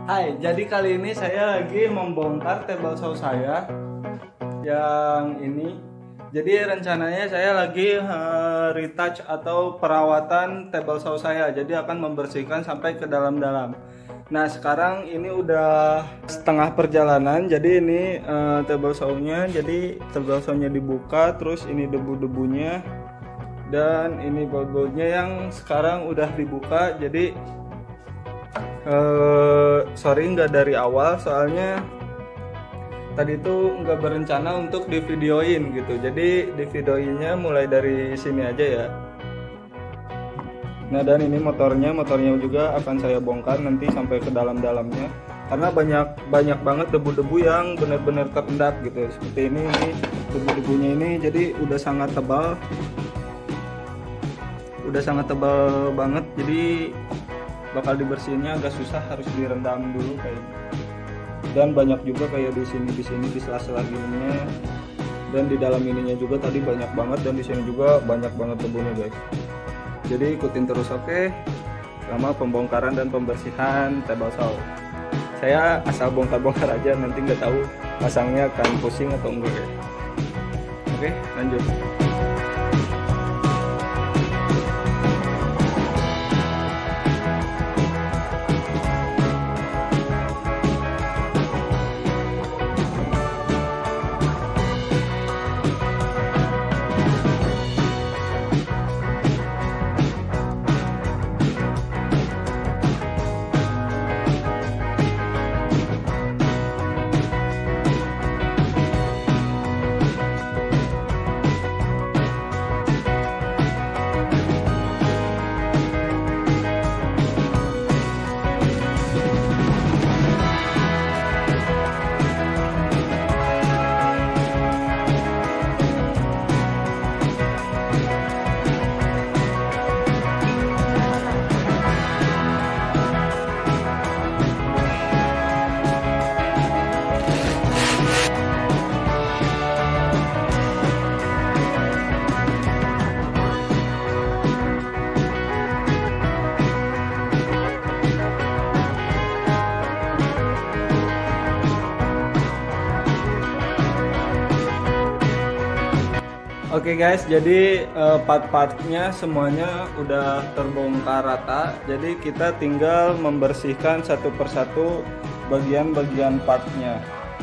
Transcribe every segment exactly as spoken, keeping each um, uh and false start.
Hai, jadi kali ini saya lagi membongkar table saw saya yang ini. Jadi rencananya saya lagi uh, retouch atau perawatan table saw saya. Jadi akan membersihkan sampai ke dalam-dalam. Nah sekarang ini udah setengah perjalanan. Jadi ini uh, table saw-nya. Jadi table saw-nya dibuka, terus ini debu-debunya dan ini baut-bautnya yang sekarang udah dibuka. Jadi uh, sorry nggak dari awal, soalnya tadi itu nggak berencana untuk divideoin gitu. Jadi divideoinnya mulai dari sini aja ya. Nah dan ini motornya, motornya juga akan saya bongkar nanti sampai ke dalam-dalamnya. Karena banyak banyak banget debu-debu yang benar-benar terendap gitu. Seperti ini, ini debu-debunya ini jadi udah sangat tebal. Udah sangat tebal banget, jadi bakal dibersihinnya agak susah, harus direndam dulu kayak. Dan banyak juga kayak di sini di sini di sela-sela gininya, dan di dalam ininya juga tadi banyak banget, dan di sini juga banyak banget debunya guys. Jadi ikutin terus, oke okay? Selama pembongkaran dan pembersihan table saw. Saya asal bongkar-bongkar aja, nanti nggak tahu pasangnya akan pusing atau enggak ya. Oke okay, lanjut. Oke okay guys, jadi uh, part-partnya semuanya udah terbongkar rata. Jadi kita tinggal membersihkan satu persatu bagian-bagian partnya.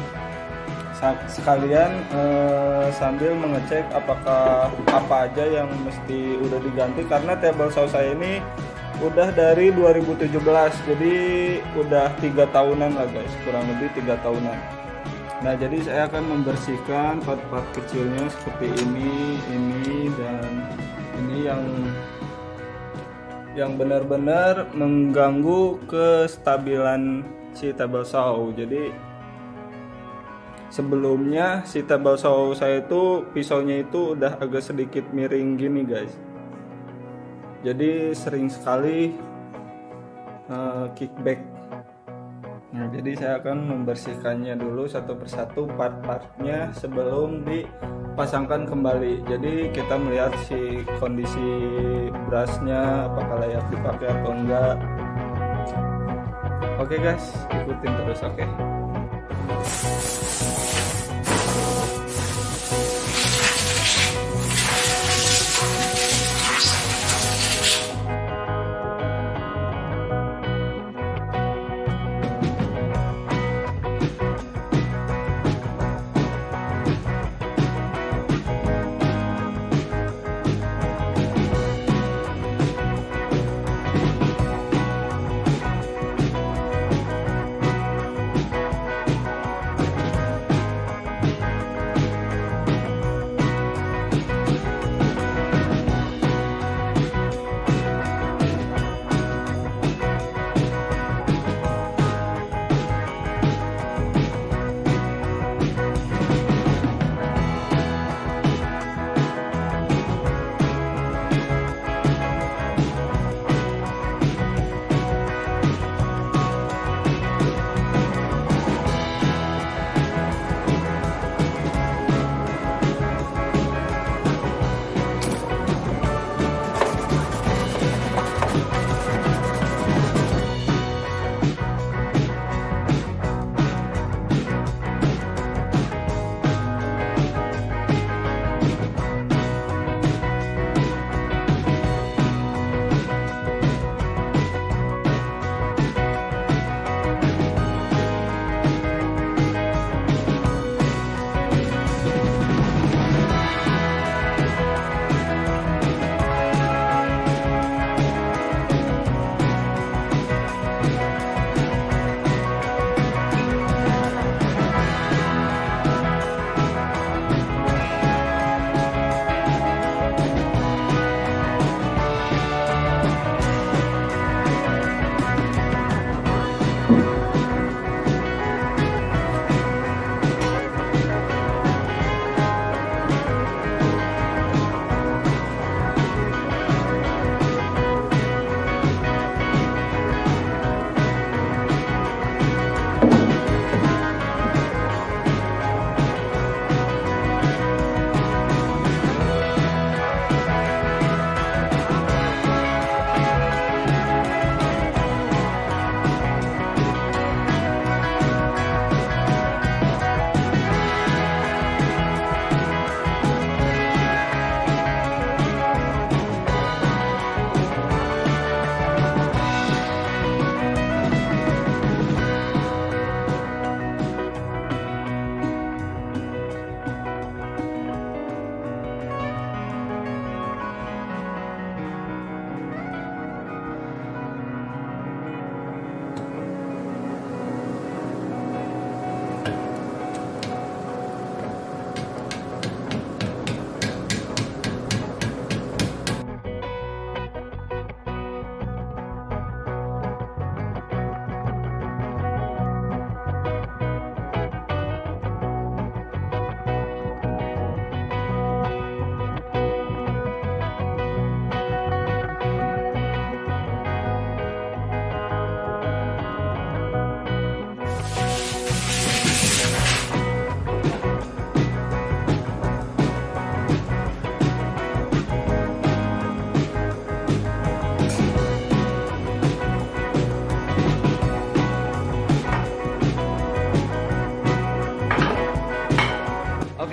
Sekalian uh, sambil mengecek apakah apa aja yang mesti udah diganti, karena table saw saya ini udah dari dua ribu tujuh belas, jadi udah tiga tahunan lah guys, kurang lebih tiga tahunan. Nah jadi saya akan membersihkan part-part kecilnya seperti ini, ini dan ini yang yang benar-benar mengganggu kestabilan si table saw. Jadi sebelumnya si table saw saya itu pisaunya itu udah agak sedikit miring gini guys. Jadi sering sekali uh, kickback. Nah, jadi saya akan membersihkannya dulu satu persatu part-partnya sebelum dipasangkan kembali. Jadi kita melihat si kondisi brushnya apakah layak dipakai atau enggak. Oke guys, ikutin terus, oke.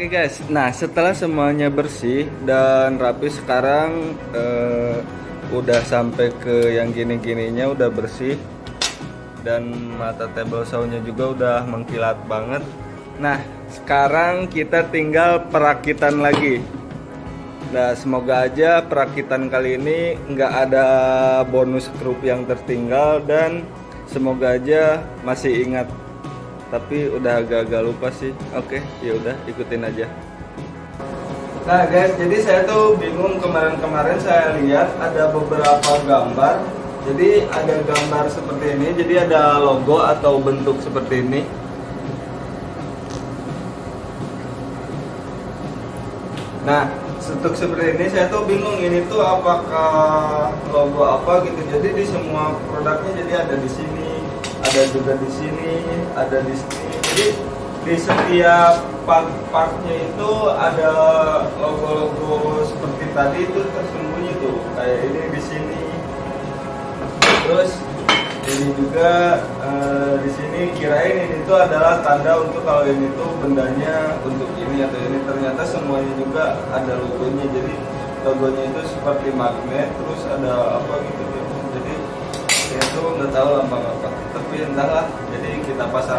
Oke guys, nah setelah semuanya bersih dan rapi sekarang eh, udah sampai ke yang gini-gininya udah bersih dan mata table saw-nya juga udah mengkilat banget. Nah sekarang kita tinggal perakitan lagi. Nah semoga aja perakitan kali ini nggak ada bonus skrup yang tertinggal dan semoga aja masih ingat. Tapi udah agak-agak lupa sih. Oke, ya udah ikutin aja. Nah guys, jadi saya tuh bingung kemarin-kemarin saya lihat ada beberapa gambar. Jadi ada gambar seperti ini. Jadi ada logo atau bentuk seperti ini. Nah, bentuk seperti ini saya tuh bingung ini tuh apakah logo apa gitu. Jadi di semua produknya jadi ada di sini. Ada juga di sini, ada di sini. Jadi di setiap part-partnya itu ada logo-logo seperti tadi itu tersembunyi tuh. Kayak ini di sini. Terus ini juga eh, di sini kirain ini tuh adalah tanda untuk kalau ini tuh bendanya untuk ini atau ini, ternyata semuanya juga ada logonya. Jadi logonya itu seperti magnet, terus ada apa gitu. Jadi itu nggak tahu lambang apa, tapi entahlah, jadi kita pasang.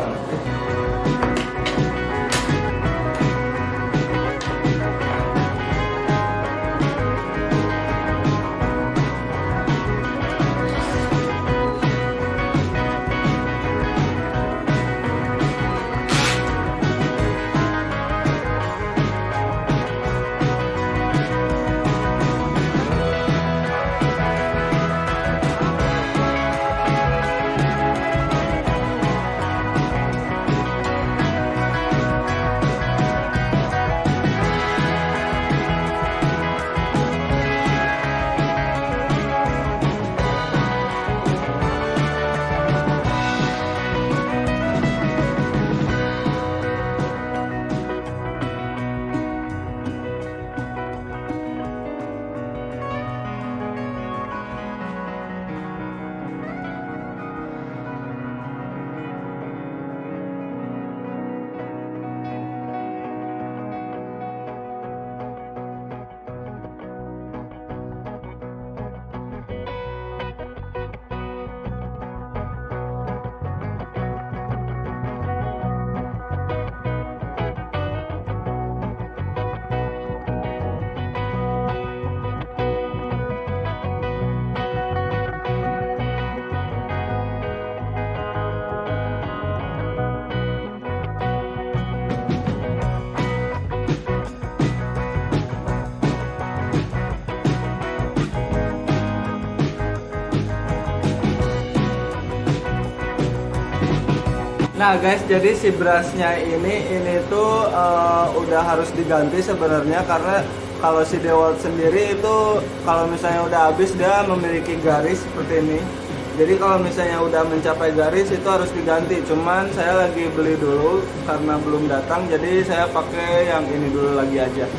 Nah guys, jadi si brushnya ini ini tuh uh, udah harus diganti sebenarnya, karena kalau si DeWalt sendiri itu kalau misalnya udah habis dia memiliki garis seperti ini. Jadi kalau misalnya udah mencapai garis itu harus diganti. Cuman saya lagi beli dulu karena belum datang, jadi saya pakai yang ini dulu lagi aja.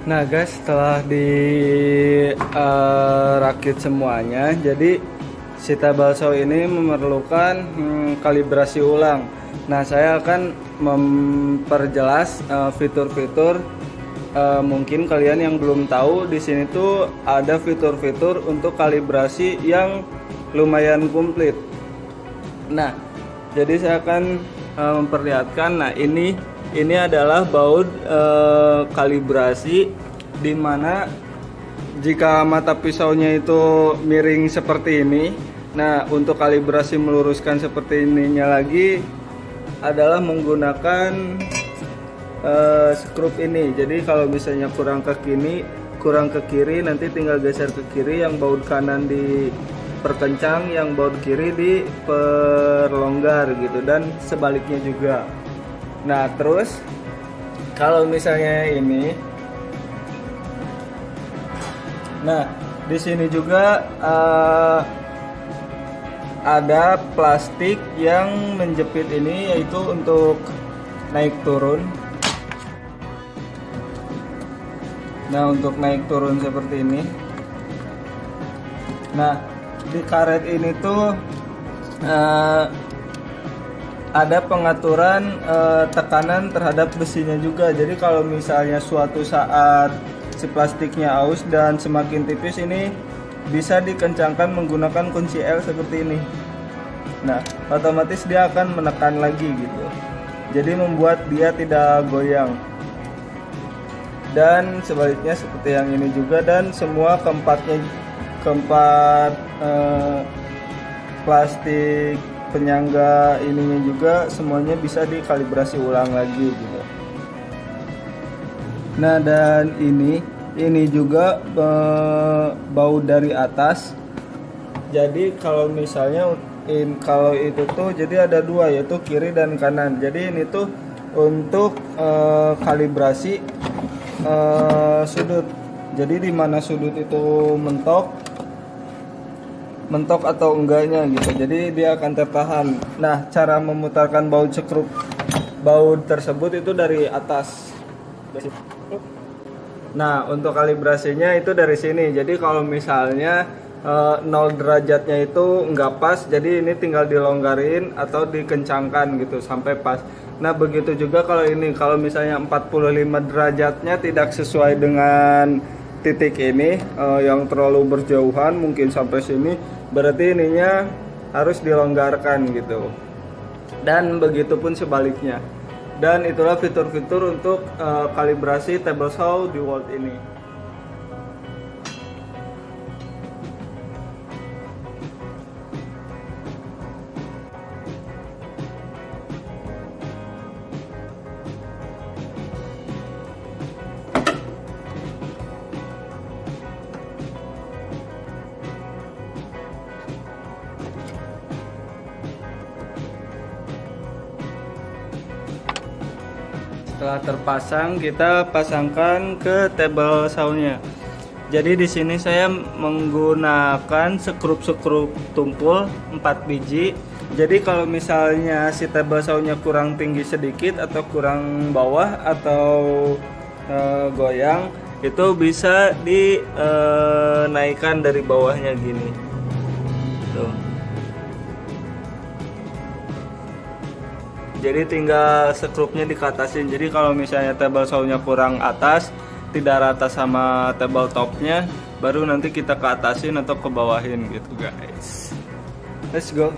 Nah guys, setelah dirakit semuanya, jadi si table saw ini memerlukan hmm, kalibrasi ulang. Nah, saya akan memperjelas uh, fitur-fitur. Uh, mungkin kalian yang belum tahu, di sini tuh ada fitur-fitur untuk kalibrasi yang lumayan komplit. Nah, jadi saya akan uh, memperlihatkan. Nah, ini ini adalah baut uh, kalibrasi, di mana jika mata pisaunya itu miring seperti ini. Nah, untuk kalibrasi meluruskan seperti ininya lagi adalah menggunakan uh, skrup ini. Jadi kalau misalnya kurang ke kiri, kurang ke kiri, nanti tinggal geser ke kiri, yang baut kanan diperkencang, yang baut kiri diperlonggar gitu, dan sebaliknya juga. Nah, terus kalau misalnya ini, nah di sini juga uh, ada plastik yang menjepit ini, yaitu untuk naik turun. Nah, untuk naik turun seperti ini. Nah, di karet ini tuh uh, ada pengaturan uh, tekanan terhadap besinya juga. Jadi kalau misalnya suatu saat si plastiknya aus dan semakin tipis, ini bisa dikencangkan menggunakan kunci L seperti ini. Nah, otomatis dia akan menekan lagi gitu. Jadi membuat dia tidak goyang. Dan sebaliknya seperti yang ini juga, dan semua keempatnya keempat eh, plastik penyangga ininya juga semuanya bisa dikalibrasi ulang lagi gitu. Nah, dan ini ini juga e, baut dari atas. Jadi kalau misalnya in, kalau itu tuh jadi ada dua, yaitu kiri dan kanan. Jadi ini tuh untuk e, kalibrasi e, sudut. Jadi di mana sudut itu mentok mentok atau enggaknya gitu. Jadi dia akan tertahan. Nah, cara memutarkan baut skrup baut tersebut itu dari atas. Nah, untuk kalibrasinya itu dari sini. Jadi kalau misalnya e, nol derajatnya itu nggak pas, jadi ini tinggal dilonggarin atau dikencangkan gitu sampai pas. Nah, begitu juga kalau ini, kalau misalnya empat puluh lima derajatnya tidak sesuai dengan titik ini, e, yang terlalu berjauhan, mungkin sampai sini, berarti ininya harus dilonggarkan gitu. Dan begitu pun sebaliknya. Dan itulah fitur-fitur untuk uh, kalibrasi table saw DeWalt ini. Setelah terpasang, kita pasangkan ke table saw-nya. Jadi di sini saya menggunakan skrup-skrup tumpul empat biji. Jadi kalau misalnya si table saw-nya kurang tinggi sedikit atau kurang bawah atau e, goyang, itu bisa dinaikkan dari bawahnya gini. Tuh. Jadi tinggal skrupnya dikatasin. Jadi kalau misalnya table saw-nya kurang atas, tidak rata sama table topnya, baru nanti kita ke atasin atau ke bawahin gitu guys. Let's go.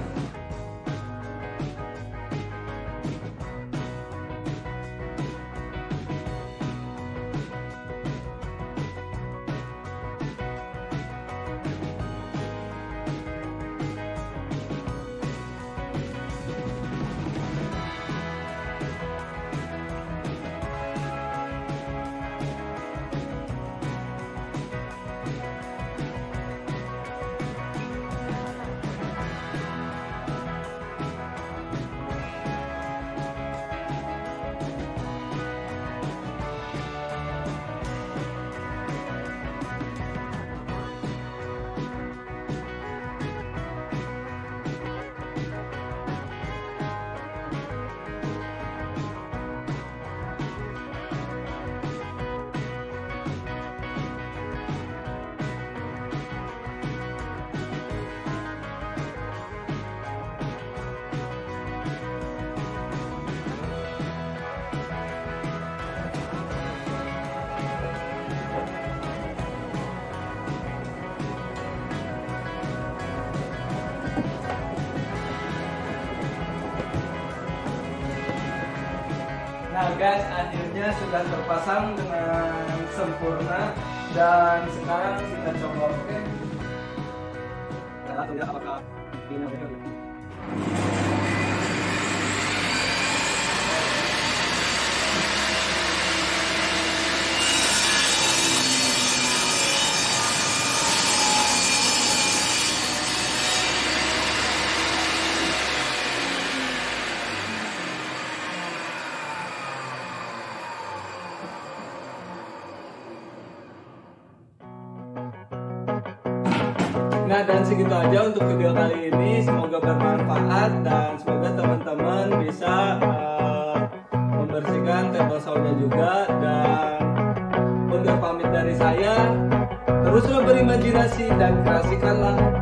Nah guys, akhirnya sudah terpasang dengan sempurna dan sekarang kita coba, oke? Kita lihat apakah ini benar. Nah, dan segitu aja untuk video kali ini. Semoga bermanfaat dan semoga teman-teman bisa uh, membersihkan table saw-nya juga. Dan undur pamit dari saya. Teruslah berimajinasi dan kreasikanlah